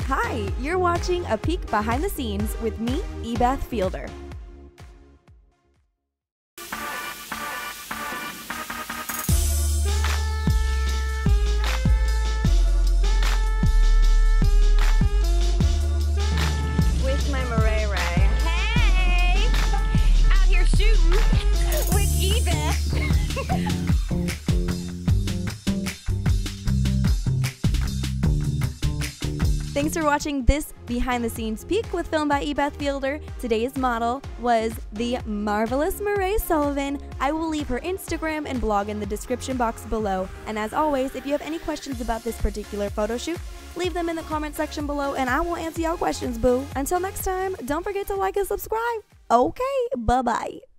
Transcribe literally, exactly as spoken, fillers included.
Hi, you're watching a peek behind the scenes with me, Ebeth Fielder. With my Mauree. Hey! Out here shooting with Ebeth. Thanks for watching this behind the scenes peek with Film by Ebeth Fielder. Today's model was the marvelous Mauree Sullivan. I will leave her Instagram and blog in the description box below. And as always, if you have any questions about this particular photo shoot, leave them in the comment section below and I will answer your questions, boo. Until next time, don't forget to like and subscribe. Okay, bye-bye.